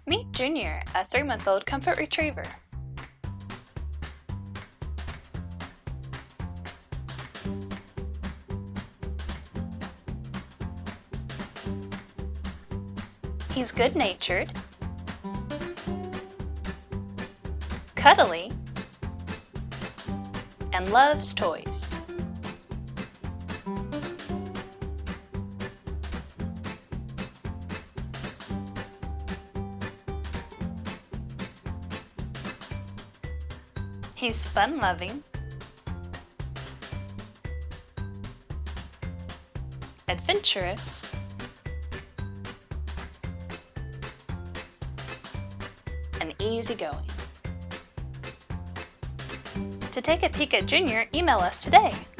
Meet Junior, a 3-month-old comfort retriever. He's good-natured, cuddly, and loves toys. He's fun-loving, adventurous, and easygoing. To take a peek at Junior, email us today.